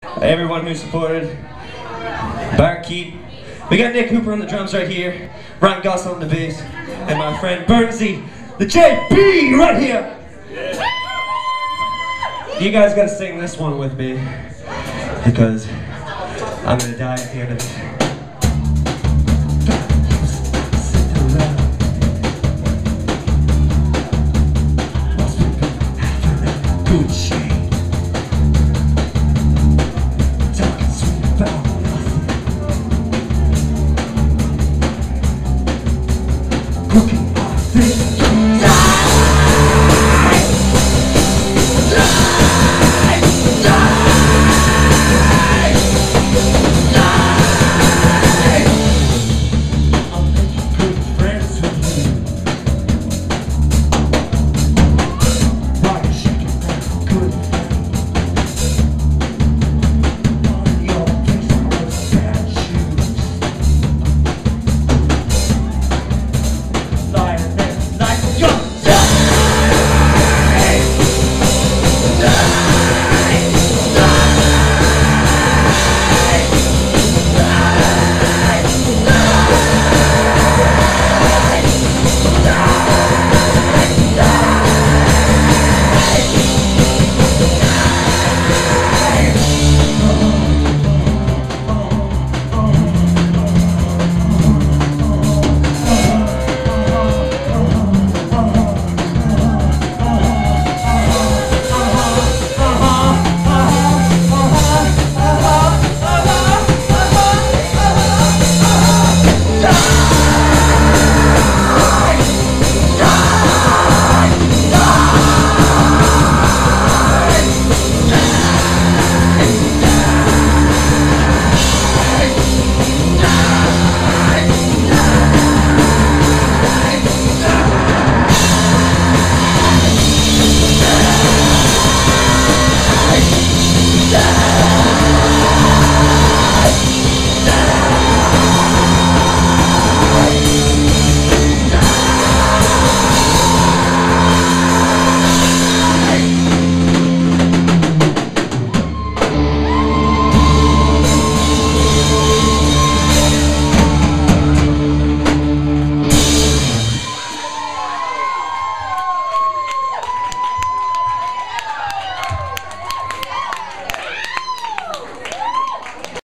Everyone who supported. Barkeep. We got Nick Hooper on the drums right here. Ryan Gosson on the bass. And my friend Burnsy, the JP right here. You guys gotta sing this one with me. Because I'm gonna die at the end of it. Good shit.